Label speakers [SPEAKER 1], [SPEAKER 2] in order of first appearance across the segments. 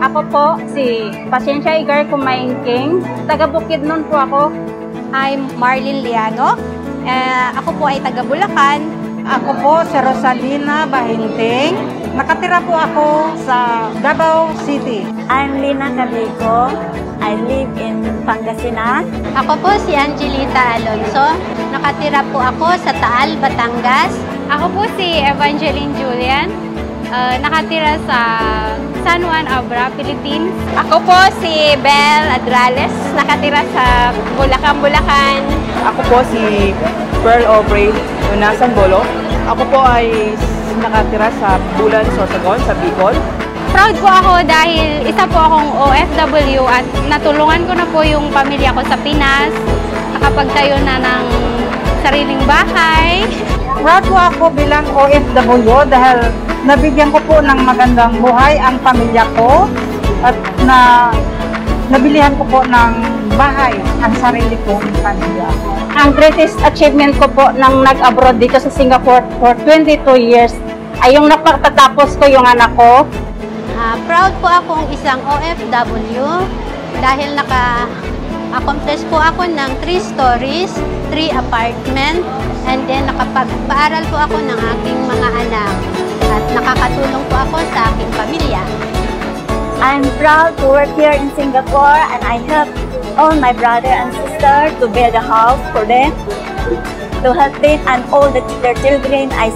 [SPEAKER 1] Ako po si Pasensya Igar Kumaingking. Taga Bukidnon po ako.
[SPEAKER 2] I'm Marlene Liano. Ako po ay taga Bulacan.
[SPEAKER 3] Ako po si Rosalina Bahinting. Nakatira po ako sa Davao City.
[SPEAKER 4] I'm Lina Cabico. I live in Pangasinan.
[SPEAKER 2] Ako po si Angelita Alonso. Nakatira po ako sa Taal, Batangas.
[SPEAKER 5] Ako po si Evangeline Julian. Nakatira sa San Juan, Abra, Philippines.
[SPEAKER 2] Ako po si Bel Adrales. Nakatira sa Bulacan, Bulacan.
[SPEAKER 6] Ako po si Pearl Aubrey Unasan Bolo. Ako po ay nakatira sa Bulan, Sorsogon, sa Bicol.
[SPEAKER 5] Proud po ako dahil isa po akong OFW at natulungan ko na po yung pamilya ko sa Pinas. Nakapagtayo na ng sariling bahay.
[SPEAKER 3] Proud po ako bilang OFW dahil nabigyan ko po ng magandang buhay ang pamilya ko at nabilihan ko po ng bahay ang sarili kong pamilya.
[SPEAKER 1] Ang greatest achievement ko po nang nag-abroad dito sa Singapore for 22 years ay yung napagtatapos ko yung anak ko.
[SPEAKER 2] Proud po akong isang OFW dahil naka-accomplish po ako ng 3 stories, 3 apartment, and then nakapag-paaral po ako ng aking mga anak at nakakatulong po ako sa aking pamilya.
[SPEAKER 4] I'm proud to work here in Singapore and I help all my brother and sister to build a house for them, to help them and all their children. I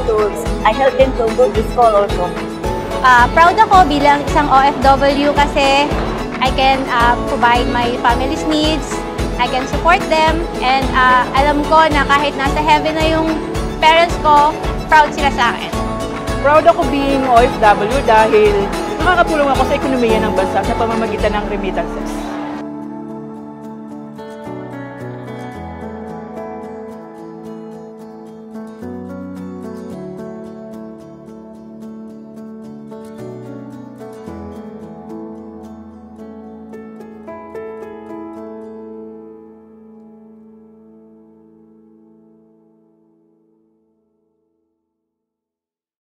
[SPEAKER 4] help them to go to school also.
[SPEAKER 2] Proud ako bilang isang OFW kasi I can provide my family's needs, I can support them, and alam ko na kahit nasa heaven na yung parents ko, proud sila sa akin.
[SPEAKER 6] Proud ako being OFW dahil nakakatulong ako sa ekonomiya ng bansa sa pamamagitan ng remittances.